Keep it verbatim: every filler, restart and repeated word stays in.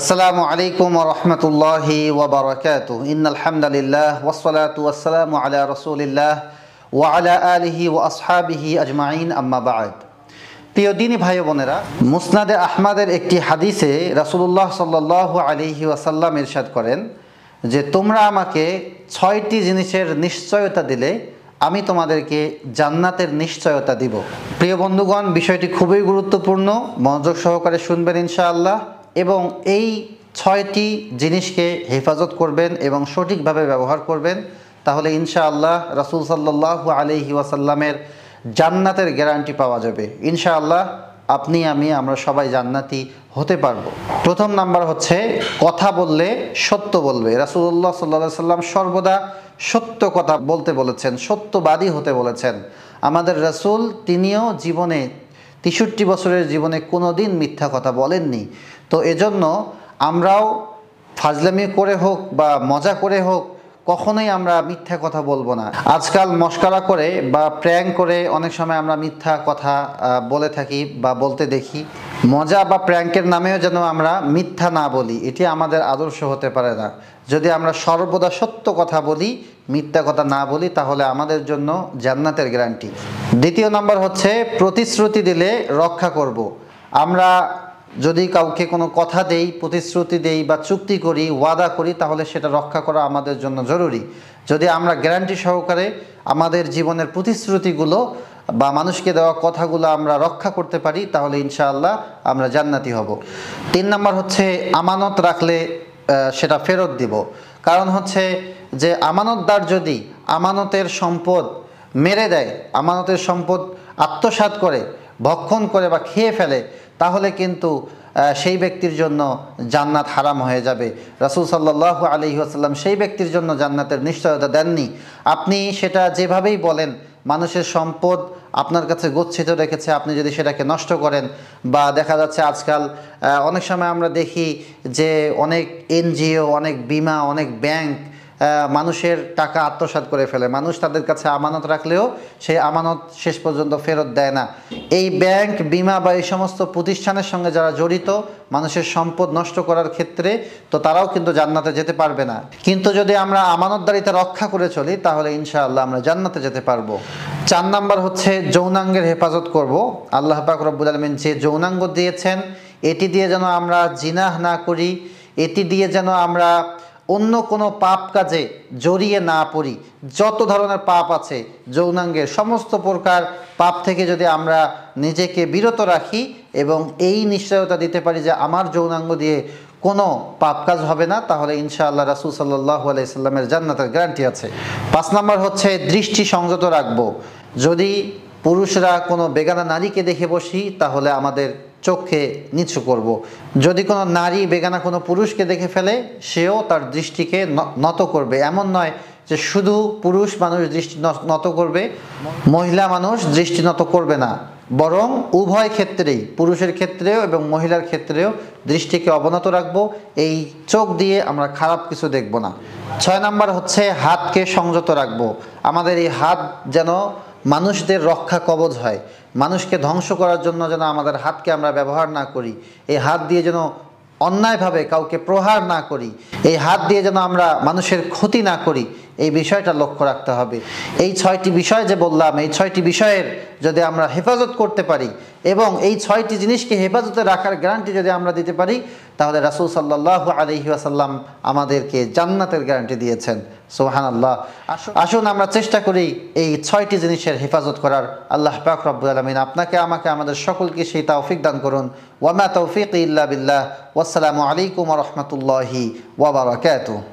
আসসালামু আলাইকুম ওয়া রাহমাতুল্লাহি ওয়া বারাকাতুহু ইন্নাল হামদালিল্লাহ ওয়াস সালাতু ওয়াস সালামু আলা রাসূলিল্লাহ ওয়া আলা আলিহি ওয়া আসহাবিহি আজমাইন আম্মা বা'দ। প্রিয় দ্বীনি ভাই বোনেরা, মুসনাদে আহমদের একটি হাদিসে রাসূলুল্লাহ সাল্লাল্লাহু আলাইহি ওয়াসাল্লাম ইরশাদ করেন যে তোমরা আমাকে ছয়টি জিনিসের নিশ্চয়তা দিলে আমি তোমাদেরকে জান্নাতের নিশ্চয়তা দিব। প্রিয় বন্ধুগণ, বিষয়টি খুবই গুরুত্বপূর্ণ, মনোযোগ সহকারে শুনবেন ইনশাআল্লাহ এবং এই ছয়টি জিনিসকে হেফাজত করবেন এবং সঠিকভাবে ব্যবহার করবেন, তাহলে ইনশাআল্লাহ রাসূল সাল্লাল্লাহু আলাইহি ওয়াসাল্লামের জান্নাতের গ্যারান্টি পাওয়া যাবে। ইনশাআল্লাহ আপনি আমি আমরা সবাই জান্নাতি হতে পারবো। প্রথম নাম্বার হচ্ছে, কথা বললে সত্য বলবে। রাসূলুল্লাহ সাল্লাল্লাহু আলাইহি ওয়াসাল্লাম সর্বদা সত্য কথা বলতে বলেছেন, সত্যবাদী হতে বলেছেন। আমাদের রাসূল তিনিও জীবনে তেষট্টি বছরের জীবনে কোনো দিন মিথ্যা কথা বলেননি। তো এজন্য আমরাও ফাজলামি করে হোক বা মজা করে হোক কখনোই আমরা মিথ্যা কথা বলবো না। আজকাল মস্করা করে বা প্র্যাঙ্ক করে অনেক সময় আমরা মিথ্যা কথা বলে থাকি বা বলতে দেখি। মজা বা প্র্যাঙ্কের নামেও যেন আমরা মিথ্যা না বলি, এটি আমাদের আদর্শ হতে পারে না। যদি আমরা সর্বদা সত্য কথা বলি, মিথ্যা কথা না বলি, তাহলে আমাদের জন্য জান্নাতের গ্যারান্টি। দ্বিতীয় নাম্বার হচ্ছে, প্রতিশ্রুতি দিলে রক্ষা করব। আমরা যদি কাউকে কোনো কথা দেই, প্রতিশ্রুতি দেই বা চুক্তি করি, ওয়াদা করি, তাহলে সেটা রক্ষা করা আমাদের জন্য জরুরি। যদি আমরা গ্যারান্টি সহকারে আমাদের জীবনের প্রতিশ্রুতিগুলো বা মানুষকে দেওয়া কথাগুলো আমরা রক্ষা করতে পারি, তাহলে ইনশাআল্লাহ আমরা জান্নাতি হব। তিন নাম্বার হচ্ছে, আমানত রাখলে সেটা ফেরত দিব। কারণ হচ্ছে যে আমানতদার যদি আমানতের সম্পদ মেরে দেয়, আমানতের সম্পদ আত্মসাৎ করে, ভক্ষণ করে বা খেয়ে ফেলে, তাহলে কিন্তু সেই ব্যক্তির জন্য জান্নাত হারাম হয়ে যাবে। রাসূল সাল্লাল্লাহু আলাইহি ওয়াসাল্লাম সেই ব্যক্তির জন্য জান্নাতের নিশ্চয়তা দেননি। আপনি সেটা যেভাবেই বলেন, মানুষের সম্পদ আপনার কাছে গচ্ছিত রেখেছে, আপনি যদি সেটাকে নষ্ট করেন, বা দেখা যাচ্ছে আজকাল অনেক সময় আমরা দেখি যে অনেক এনজিও, অনেক বিমা, অনেক ব্যাংক মানুষের টাকা আত্মসাৎ করে ফেলে। মানুষ তাদের কাছে আমানত রাখলেও সেই আমানত শেষ পর্যন্ত ফেরত দেয় না। এই ব্যাংক, বিমা বা এই সমস্ত প্রতিষ্ঠানের সঙ্গে যারা জড়িত মানুষের সম্পদ নষ্ট করার ক্ষেত্রে, তো তারাও কিন্তু জান্নাতে যেতে পারবে না। কিন্তু যদি আমরা আমানতদারিতা রক্ষা করে চলি, তাহলে ইনশাআল্লাহ আমরা জান্নাতে যেতে পারবো। চার নাম্বার হচ্ছে, যৌনাঙ্গের হেফাজত করব। আল্লাহ পাক রব্বুল আলামিন যে যৌনাঙ্গ দিয়েছেন, এটি দিয়ে যেন আমরা জিনাহ না করি, এটি দিয়ে যেন আমরা অন্য কোনো পাপ কাজে জড়িয়ে না পড়ি। যত ধরনের পাপ আছে যৌনাঙ্গের, সমস্ত প্রকার পাপ থেকে যদি আমরা নিজেকে বিরত রাখি এবং এই নিশ্চয়তা দিতে পারি যে আমার যৌনাঙ্গ দিয়ে কোনো পাপ কাজ হবে না, তাহলে ইনশাআল্লাহ রাসূল সাল্লাল্লাহু আলাইহি সাল্লামের জান্নাতের গ্যারান্টি আছে। পাঁচ নাম্বার হচ্ছে, দৃষ্টি সংযত রাখবো। যদি পুরুষরা কোনো বেগানা নারীকে দেখে বসি, তাহলে আমাদের চোখে নিচু করব। যদি কোনো নারী বেগানা কোনো পুরুষকে দেখে ফেলে, সেও তার দৃষ্টিকে নত করবে। এমন নয় যে শুধু পুরুষ মানুষ দৃষ্টি নত করবে, মহিলা মানুষ দৃষ্টি নত করবে না, বরং উভয় ক্ষেত্রেই, পুরুষের ক্ষেত্রেও এবং মহিলার ক্ষেত্রেও দৃষ্টিকে অবনত রাখবো। এই চোখ দিয়ে আমরা খারাপ কিছু দেখব না। ছয় নাম্বার হচ্ছে, হাতকে সংযত রাখবো। আমাদের এই হাত যেন মানুষদের রক্ষা কবচ হয়। মানুষকে ধ্বংস করার জন্য যেন আমাদের হাতকে আমরা ব্যবহার না করি। এই হাত দিয়ে যেন অন্যায়ভাবে কাউকে প্রহার না করি। এই হাত দিয়ে যেন আমরা মানুষের ক্ষতি না করি, এই বিষয়টা লক্ষ্য রাখতে হবে। এই ছয়টি বিষয় যে বললাম, এই ছয়টি বিষয়ের যদি আমরা হেফাজত করতে পারি এবং এই ছয়টি জিনিসকে হেফাজতে রাখার গ্যারান্টি যদি আমরা দিতে পারি, তাহলে রাসূল সাল্লাল্লাহু আলাইহি ওয়াসাল্লাম আমাদেরকে জান্নাতের গ্যারান্টি দিয়েছেন। সুবহানাল্লাহ। আসুন আমরা চেষ্টা করি এই ছয়টি জিনিসের হেফাজত করার। আল্লাহ পাক রব্বুল আলামিন আপনাকে, আমাকে, আমাদের সকলকে সেই তৌফিক দান করুন। ওয়া মা তৌফিকি ইল্লা বিল্লাহ। ওয়াসসালামু আলাইকুম ওয়া রাহমাতুল্লাহি ওয়া বারাকাতুহু।